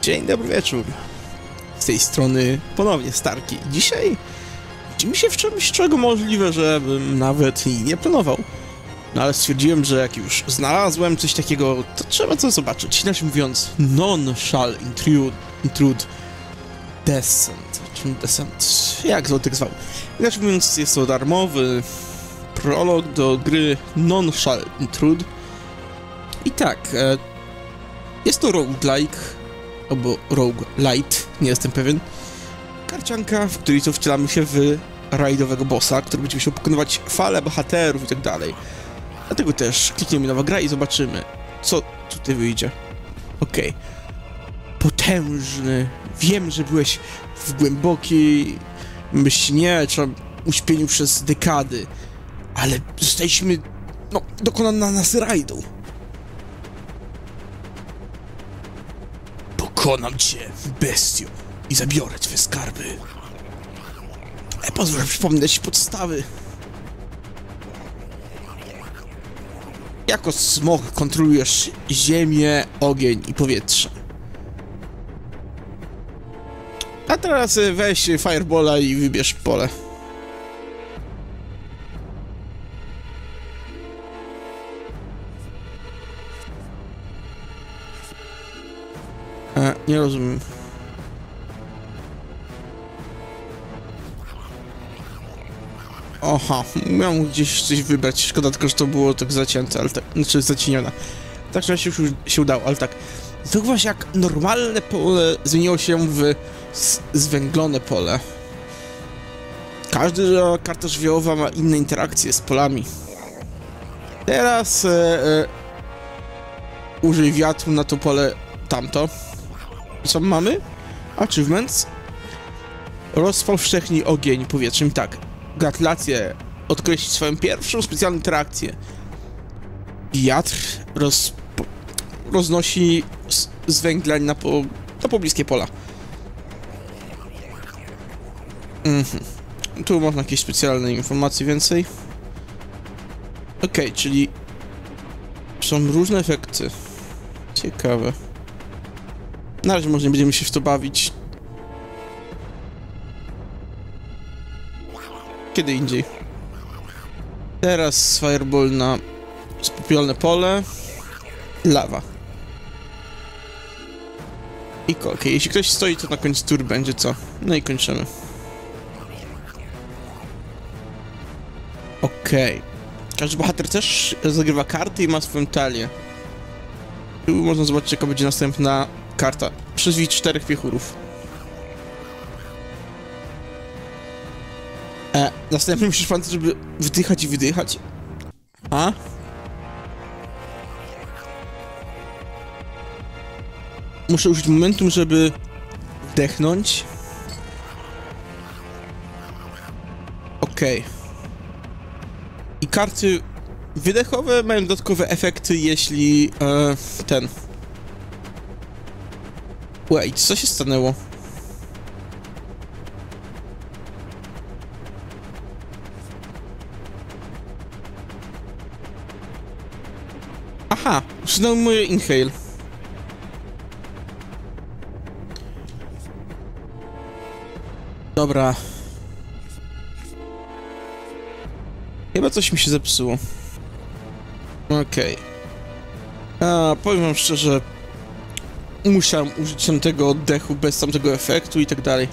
Dzień dobry wieczór. Z tej strony ponownie Starki. Dzisiaj widzimy się w czymś, czego możliwe, żebym nawet i nie planował. No ale stwierdziłem, że jak już znalazłem coś takiego, to trzeba coś zobaczyć. Inaczej mówiąc, none shall intrude descent. Czym descent? Jak to tak zwał? Inaczej mówiąc, jest to darmowy prolog do gry None Shall Intrude. I tak, jest to roguelike, albo roguelite, nie jestem pewien. Karcianka, w której to wcielamy się w rajdowego bossa, który będzie musiał pokonywać fale bohaterów i tak dalej. Dlatego też klikniemy nowa gra i zobaczymy, co tutaj wyjdzie. Okej. Potężny. Wiem, że byłeś w głębokiej śnie, czy uśpieniu przez dekady, ale zostaliśmy, dokonano na nas rajdu. Pokonam cię, bestio, i zabiorę twoje skarby. Pozwól, przypomnę ci podstawy. Jako smok kontrolujesz ziemię, ogień i powietrze. A teraz weź Firebola i wybierz pole. Nie rozumiem. Aha, miałem gdzieś coś wybrać, szkoda tylko, że to było tak zacięte, ale tak, znaczy zacienione. Tak, że się udało, ale tak. To właśnie jak normalne pole zmieniło się w zwęglone pole. Każda karta żywiołowa ma inne interakcje z polami. Teraz użyj wiatru na to pole tamto. Co mamy? Achievements. Rozpowszechnij ogień powietrzem. Tak. Gratulacje. Odkryć swoją pierwszą specjalną interakcję. Wiatr roznosi zwęgleń na pobliskie pola. Tu można jakieś specjalne informacje więcej. Okej, czyli są różne efekty. Ciekawe. Na razie może nie będziemy się w to bawić. Kiedy indziej. Teraz Fireball na spopielne pole. Lawa. I okej, jeśli ktoś stoi, to na końcu tury będzie co? No i kończymy. Okej. Każdy bohater też zagrywa karty i ma swoją talię. Tu można zobaczyć, jaka będzie następna karta. Przyzwij 4 piechurów. Następnie musisz pamiętać, żeby wdychać i wydychać. A? Muszę użyć momentum, żeby wdechnąć. Okej. I karty wydechowe mają dodatkowe efekty, jeśli Wait, co się stanęło? Aha, usunął moje inhale. Dobra. Chyba coś mi się zepsuło. Okej. Powiem wam szczerze, musiałem użyć tamtego oddechu bez tamtego efektu i tak dalej.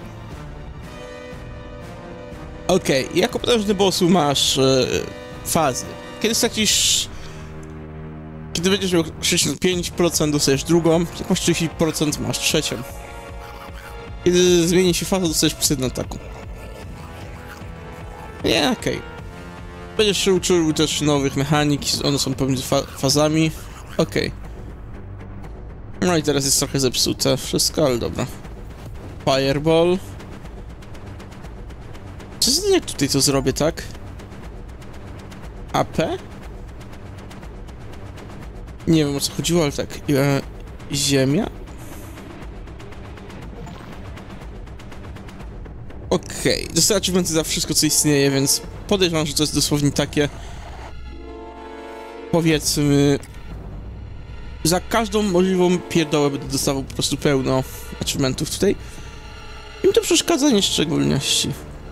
Okej, jako potężny bossu masz fazy. Kiedy stracisz... Kiedy będziesz miał 65%, dostajesz drugą, jak masz 30%, masz trzecią. Kiedy zmieni się faza, dostajesz plus 1 ataku. Nie, okej. Będziesz się uczył też nowych mechanik, one są pomiędzy fazami. Okej. No i teraz jest trochę zepsute wszystko, ale dobra. Fireball. Co z jak tutaj to zrobię, tak? AP? Nie wiem, o co chodziło, ale tak. Ziemia? Okej. Dostaję achievementy za wszystko, co istnieje, więc podejrzewam, że to jest dosłownie takie... Powiedzmy... Za każdą możliwą pierdołę będę dostawał po prostu pełno achievementów tutaj. I mi to przeszkadza nie w szczególności.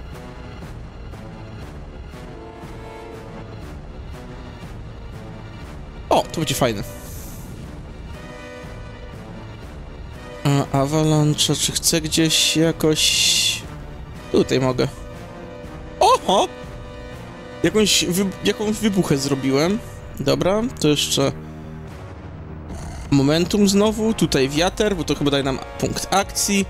O, to będzie fajne. Avalanche, czy chcę gdzieś jakoś... Tutaj mogę. Oho! Jakąś wybuchę zrobiłem. Dobra, to jeszcze... Momentum znowu, tutaj wiater, bo to chyba daje nam punkt akcji.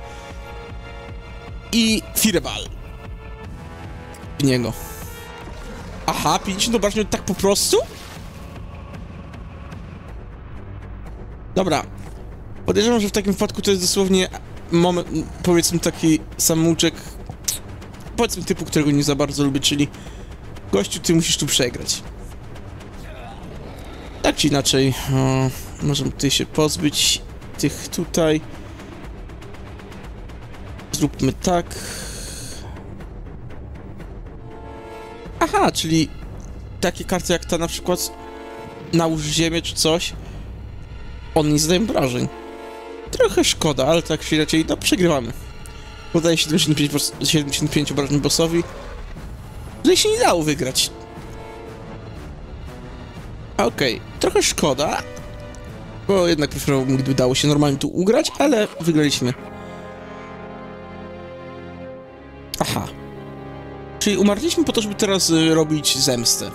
I Fireball. W niego. Aha, 50 obrażeń tak po prostu? Dobra. Podejrzewam, że w takim wypadku to jest dosłownie moment, powiedzmy taki samouczek, powiedzmy typu, którego nie za bardzo lubię, czyli gościu, ty musisz tu przegrać. Tak czy inaczej, możemy tutaj się pozbyć tych tutaj. Zróbmy tak. Aha, czyli takie karty jak ta na przykład nałóż ziemię czy coś, on nie zadaje obrażeń. Trochę szkoda, ale tak się raczej, no przegrywamy. Podaje 75 obrażeń bossowi. Tutaj się nie dało wygrać. Okej, trochę szkoda, bo jednak preferowałbym, gdyby dało się normalnie tu ugrać, ale wygraliśmy. Aha. Czyli umarliśmy po to, żeby teraz robić zemstę.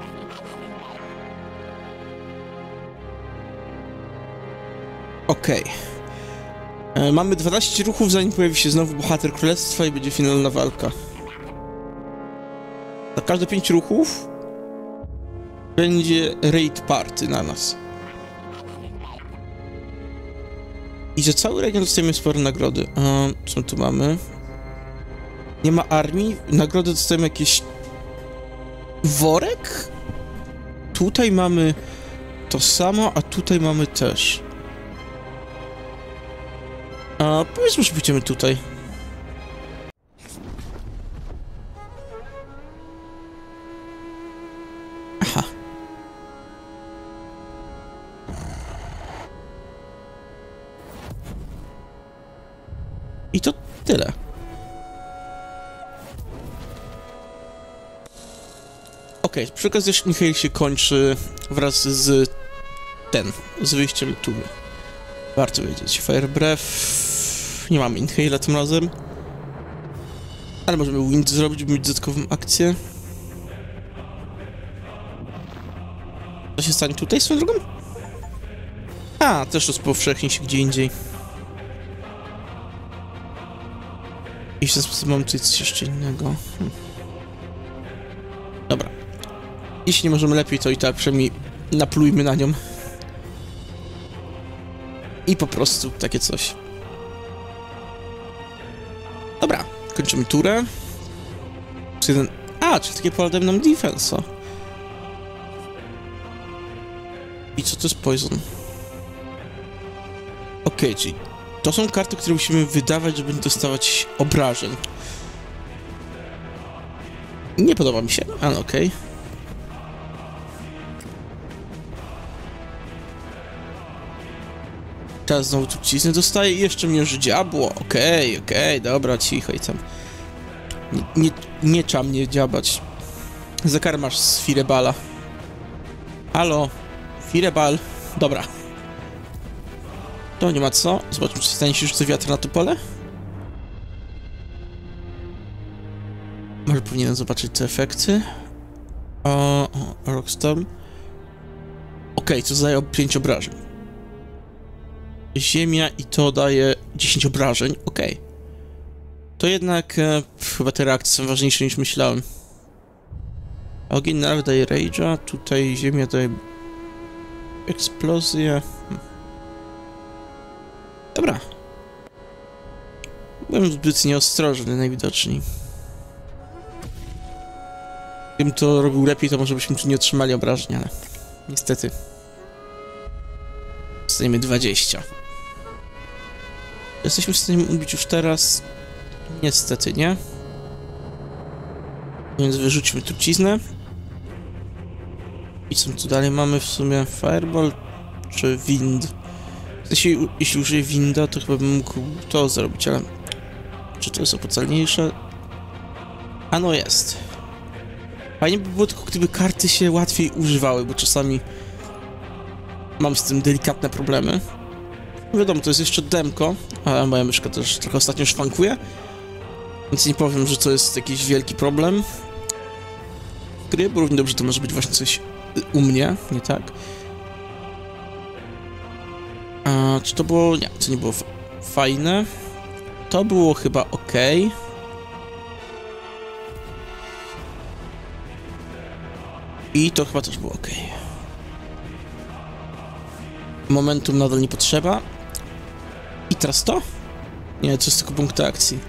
Okej. Mamy 12 ruchów, zanim pojawi się znowu bohater królestwa i będzie finalna walka. Za każde 5 ruchów będzie raid party na nas. I za cały region dostajemy spore nagrody. Co tu mamy? Nie ma armii. Nagrody dostajemy jakiś... worek? Tutaj mamy to samo, a tutaj mamy też. Powiedzmy, że pójdziemy tutaj. Aha. I to tyle. Okej, przy okazji Michael się kończy wraz z wyjściem tuby. Warto wiedzieć. Fire Breath... Nie mamy Inhale'a tym razem. Ale możemy Wind zrobić, by mieć dodatkową akcję. Co się stanie tutaj swoją drogą? Też rozpowszechni się gdzie indziej. I w ten sposób mam tutaj coś jeszcze innego. Dobra. Jeśli nie możemy lepiej, to i tak przynajmniej naplujmy na nią. I po prostu takie coś. Dobra, kończymy turę. Czyli takie poladem nam defensa. I co to jest poison? Okej, czyli to są karty, które musimy wydawać, żeby nie dostawać obrażeń. Nie podoba mi się, ale okej. Teraz znowu trucizny dostaję i jeszcze mierzy diabło. Okej, dobra, cicho i tam. Nie trzeba mnie dziabać. Zakarmasz z Fireballa. Halo, Fireball. Dobra. To nie ma co. Zobaczmy, czy stanie się rzucę wiatr na to pole. Może powinienem zobaczyć te efekty. Rockstorm. Okej, to zadaje 5 obrażeń. Ziemia i to daje 10 obrażeń. Okej. To jednak chyba te reakcje są ważniejsze niż myślałem. Ogień nawet daje rage'a, tutaj ziemia daje eksplozję. Dobra. Byłem zbyt nieostrożny najwidoczniej. Gdybym to robił lepiej, to może byśmy tu nie otrzymali obrażeń, ale niestety. Dostaniemy 20. Jesteśmy w stanie ubić już teraz? Niestety nie. Więc wyrzućmy truciznę. I co tu dalej mamy w sumie? Fireball. czy wind. W sensie, jeśli użyję winda, to chyba bym mógł to zrobić, ale czy to jest opłacalniejsze? A no jest. Fajnie by było tylko, gdyby karty się łatwiej używały, bo czasami mam z tym delikatne problemy. Wiadomo, to jest jeszcze demko, a moja myszka też trochę ostatnio szwankuje, więc nie powiem, że to jest jakiś wielki problem w gry, bo równie dobrze to może być właśnie coś u mnie, nie tak? A czy to było... Nie, to nie było fajne. To było chyba ok. I to chyba też było ok. Momentum nadal nie potrzeba. I teraz to? Nie, to jest tylko punkt akcji.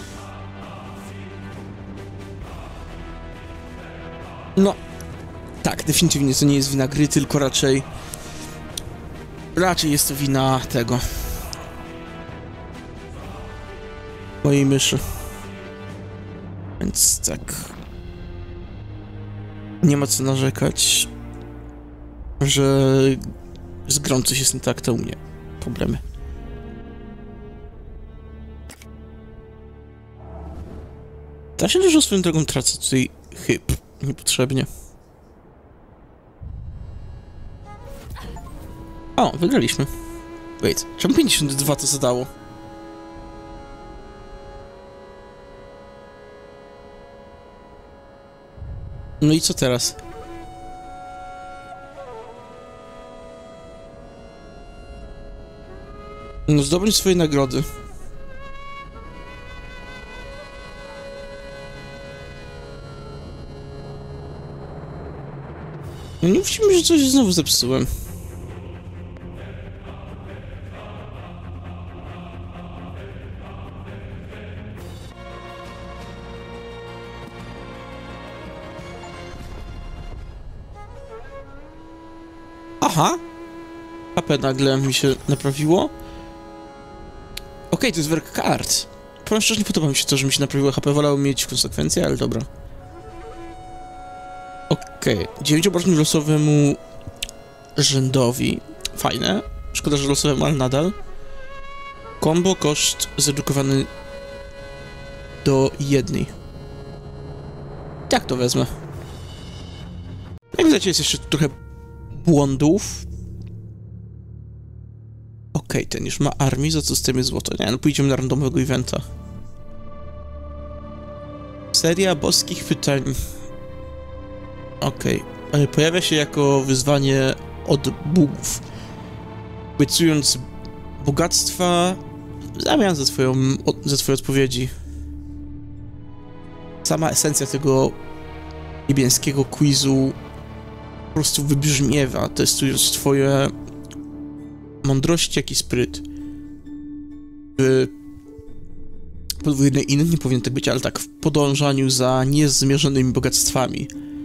No, tak, definitywnie to nie jest wina gry, tylko raczej jest to wina tego. Mojej myszy. Więc tak. Nie ma co narzekać, że z grą coś jest nie tak, to u mnie problemy. Da się dużo swoją drogą tracę tutaj chyb niepotrzebnie. O, wygraliśmy. Wait, czemu 52 to zadało? No i co teraz? No zdobądź swoje nagrody. No nie mówcie mi, że coś znowu zepsułem. Aha! HP nagle mi się naprawiło. Okej, to jest work card. Powiem szczerze, nie podoba mi się to, że mi się naprawiło HP. Wolałem mieć konsekwencje, ale dobra. Okej, 9 obrażeń losowemu rzędowi. Fajne. Szkoda, że losowemu, ale nadal. Combo, koszt zredukowany do 1. Jak to wezmę? Jak widać, jest jeszcze trochę błądów. Okej, ten już ma armię, za co z tym jest złoto. Nie, no pójdziemy na randomowego eventa. Seria boskich pytań. Okej, pojawia się jako wyzwanie od bóg, obiecując bogactwa w zamian za twoje odpowiedzi. Sama esencja tego niebieskiego quizu po prostu wybrzmiewa, testując twoje mądrości, jak i spryt. Podwójny in, nie powinien tak być, ale tak, w podążaniu za niezmierzonymi bogactwami.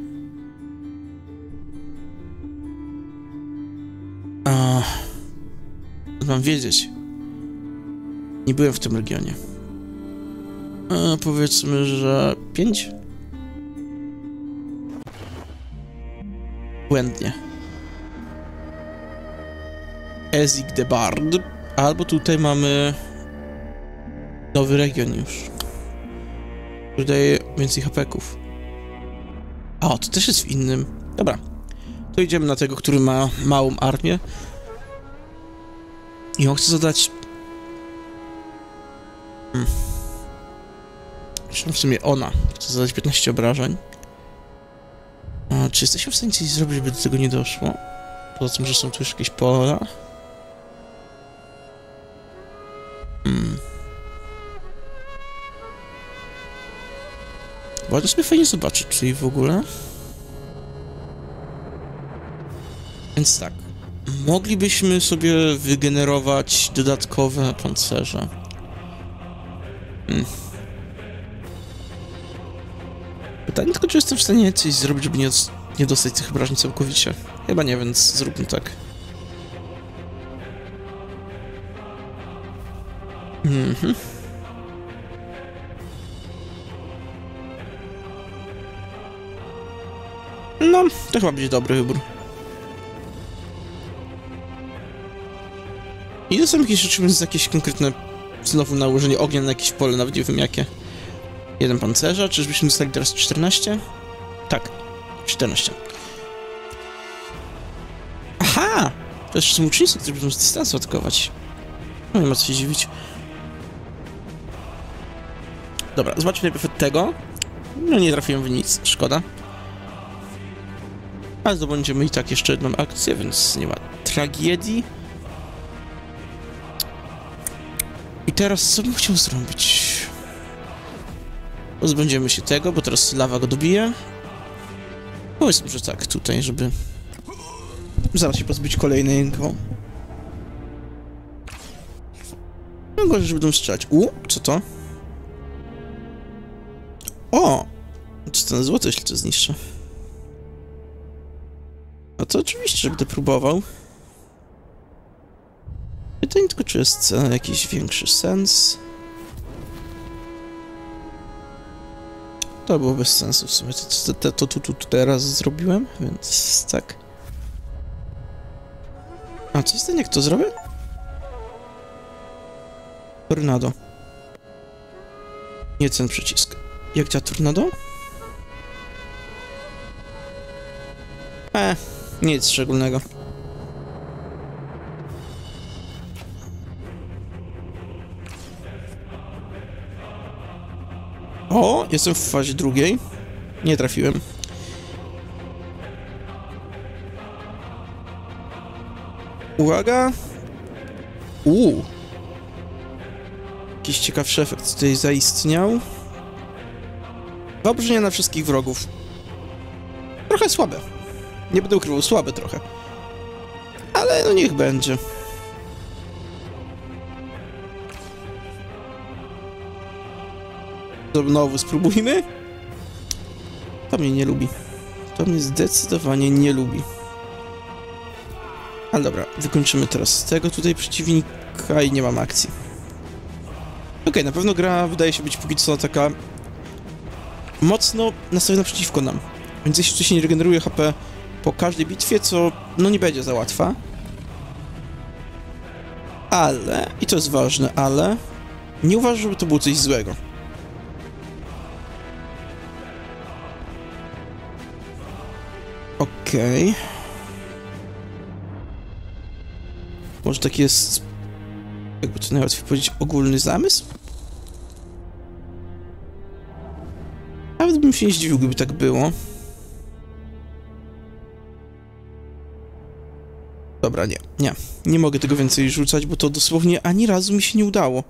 Mam wiedzieć. Nie byłem w tym regionie. Powiedzmy, że 5? Błędnie. Ezik de Bard. Albo tutaj mamy nowy region już, który daje więcej hapeków. O, to też jest w innym. Dobra. To idziemy na tego, który ma małą armię. I on chce zadać... Zresztą w sumie ona chce zadać 15 obrażeń. Czy jesteśmy w stanie coś zrobić, żeby do tego nie doszło? Poza tym, że są tu już jakieś pola. Bardzo sobie fajnie zobaczyć, czyli w ogóle. Więc tak. Moglibyśmy sobie wygenerować dodatkowe pancerze. Pytanie tylko, czy jestem w stanie coś zrobić, żeby nie dostać tych obrażeń całkowicie. Chyba nie, więc zróbmy tak. No, to chyba będzie dobry wybór. I to są jakieś konkretne znowu nałożenie ognia na jakieś pole, nawet nie wiem jakie. 1 pancerza, czyżbyśmy dostali teraz 14? Tak, 14. Aha! To jeszcze są łucznicy, którzy będą z dystansu atakować. No nie ma co się dziwić. Dobra, zobaczmy najpierw od tego. No nie trafiłem w nic, szkoda. Ale zdobędziemy i tak jeszcze jedną akcję, więc nie ma tragedii. I teraz co bym chciał zrobić? Pozbędziemy się tego, bo teraz lawa go dobije. Powiedzmy, że tak, tutaj, żeby zaraz się pozbyć kolejnego. No gorzej, że będą strzelać. Co to? O! Co ten złoto, jeśli to zniszczę? No to oczywiście, że będę próbował. Pytanie tylko, czy jest jakiś większy sens. To było bez sensu w sumie, to tu teraz zrobiłem, więc tak. A co jest ten, jak to zrobię? Tornado. Nie ten przycisk. Jak działa tornado? Nic szczególnego. O, jestem w fazie drugiej. Nie trafiłem. Uwaga! Jakiś ciekawszy efekt tutaj zaistniał. Wyobrażenia na wszystkich wrogów. Trochę słabe. Nie będę ukrywał, słabe trochę. Ale no niech będzie. Znowu spróbujmy. To mnie nie lubi. To mnie zdecydowanie nie lubi. Ale dobra, wykończymy teraz tego tutaj przeciwnika i nie mam akcji. Okej, na pewno gra wydaje się być póki co taka mocno nastawiona przeciwko nam. Więc jeśli tu się nie regeneruje HP po każdej bitwie, co no nie będzie za łatwa. Ale, i to jest ważne, ale nie uważam, żeby to było coś złego. Okej. Może taki jest, jakby to najłatwiej powiedzieć, ogólny zamysł? Nawet bym się nie zdziwił, gdyby tak było. Dobra, nie mogę tego więcej rzucać, bo to dosłownie ani razu mi się nie udało.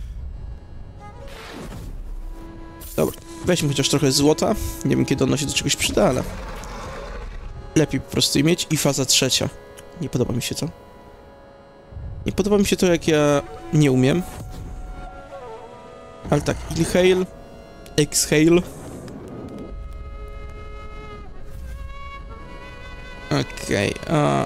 Dobra, weźmy chociaż trochę złota. Nie wiem, kiedy ono się do czegoś przyda, ale lepiej po prostu je mieć. I faza trzecia. Nie podoba mi się to. Nie podoba mi się to, jak ja nie umiem. Ale tak, inhale, exhale. Okej,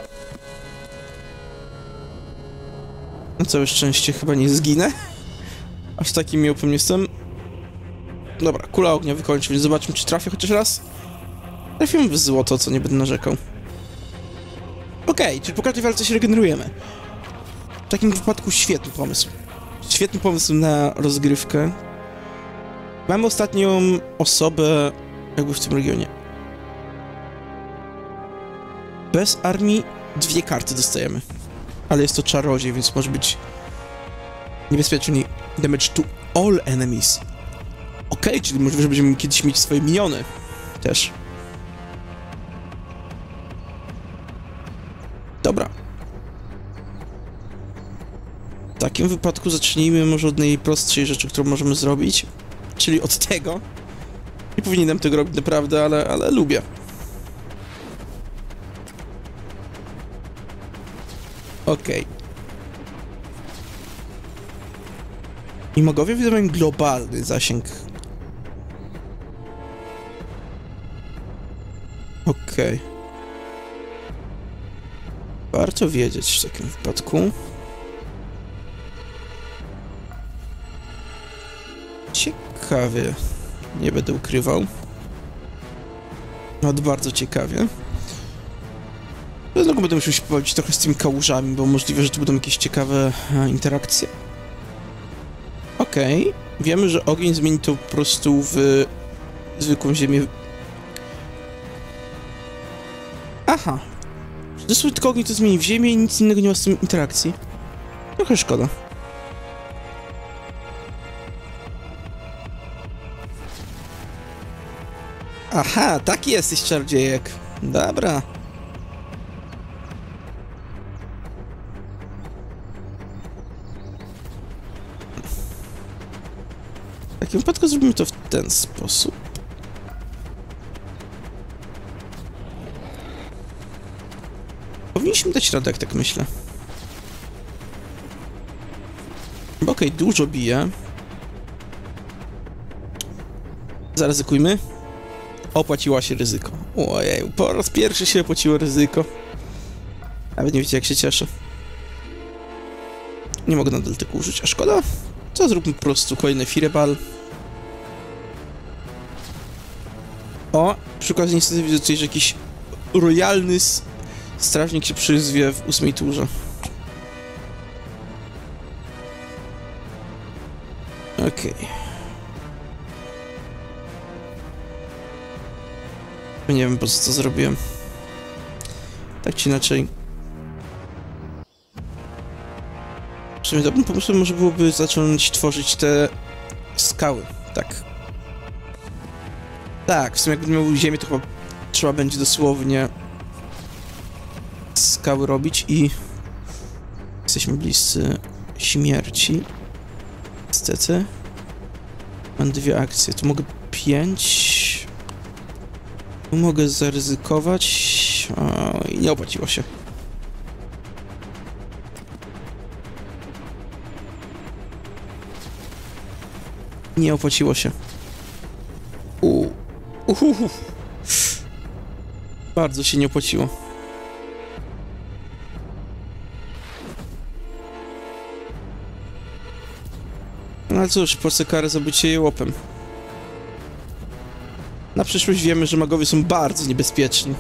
na całe szczęście chyba nie zginę. Aż taki miłym jestem. Dobra, kula ognia wykończy, więc zobaczmy, czy trafię chociaż raz. Trafiłem w złoto, co nie będę narzekał. Okej, czyli po każdej walce się regenerujemy. W takim wypadku świetny pomysł. Świetny pomysł na rozgrywkę. Mamy ostatnią osobę jakby w tym regionie. Bez armii 2 karty dostajemy. Ale jest to czarodziej, więc może być niebezpieczny. Damage to all enemies. Okej, czyli możliwe, że będziemy kiedyś mieć swoje miniony. Też. Dobra. W takim wypadku zacznijmy może od najprostszej rzeczy, którą możemy zrobić. Czyli od tego. Nie powinienem tego robić naprawdę, ale lubię. Okej. I magowie widzą globalny zasięg. Okej. Warto wiedzieć w takim wypadku. Ciekawie. Nie będę ukrywał. Nawet bardzo ciekawie. Dlatego będę musiał się pobawić trochę z tymi kałużami, bo możliwe, że tu będą jakieś ciekawe interakcje. Okej. Wiemy, że ogień zmieni to po prostu w zwykłą ziemię. Aha. Dosłownie tylko ogień to zmieni w ziemię i nic innego nie ma z tym interakcji. Trochę szkoda. Aha, taki jesteś czarodziejek. Dobra. W takim wypadku zrobimy to w ten sposób. Powinniśmy dać radę, jak tak myślę. Okej, dużo bije. Zaryzykujmy. Opłaciła się ryzyko. Ojej, po raz pierwszy się opłaciło ryzyko. Nawet nie wiecie, jak się cieszę. Nie mogę nadal tego użyć, a szkoda. Co, zróbmy po prostu kolejny fireball. O, przy okazji niestety widzę tutaj, że jakiś royalny strażnik się przyzwie w 8 turze. Okej. Nie wiem, po co to zrobiłem. Tak czy inaczej. W sumie dobrym pomysłem może byłoby zacząć tworzyć te skały. Tak. Tak, w sumie jakbym miał ziemię, to chyba trzeba będzie dosłownie skały robić i jesteśmy bliscy śmierci. Niestety. Mam 2 akcje. Tu mogę 5. Tu mogę zaryzykować. I nie opłaciło się. Nie opłaciło się. Bardzo się nie opłaciło. No ale cóż, płacę karę za bycie jełopem. Na przyszłość wiemy, że magowie są bardzo niebezpieczni.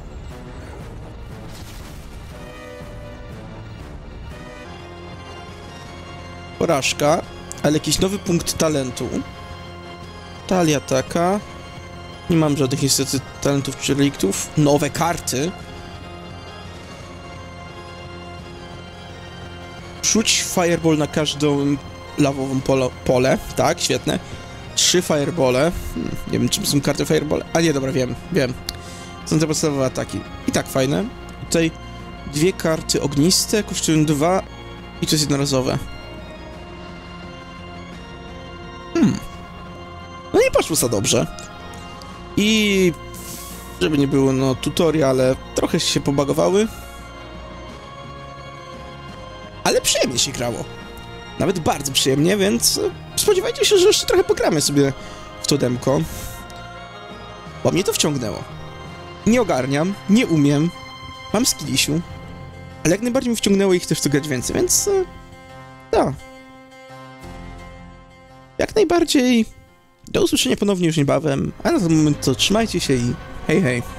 Porażka, ale jakiś nowy punkt talentu. Talia taka. Nie mam żadnych niestety talentów czy reliktów. Nowe karty. Rzuć fireball na każdą lawową pole. Tak, świetne. 3 firebole. Nie wiem, czym są karty firebole. A nie, dobra, wiem. Są te podstawowe ataki. I tak fajne. Tutaj 2 karty ogniste, kosztują 2 i to jest jednorazowe. No nie poszło za dobrze. I żeby nie było, no, tutoriale trochę się pobagowały. Ale przyjemnie się grało. Nawet bardzo przyjemnie, więc spodziewajcie się, że jeszcze trochę pogramy sobie w to demko. Bo mnie to wciągnęło. Nie ogarniam, nie umiem, mam skillisiu, ale jak najbardziej mi wciągnęło i chcę w to grać więcej, więc no. Jak najbardziej. Do usłyszenia ponownie już niebawem, a na ten moment to trzymajcie się i hej hej.